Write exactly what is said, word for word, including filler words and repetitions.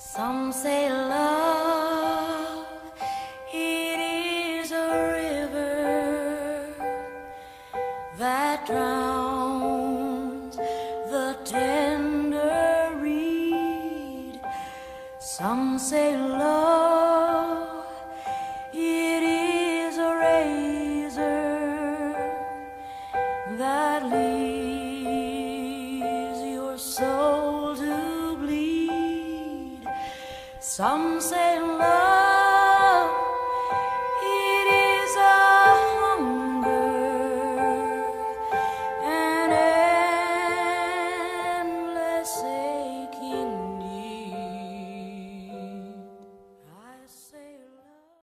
Some say love, it is a river that drowns the tender reed. Some say love, it is a razor that leaves your soul to bleed. Some say love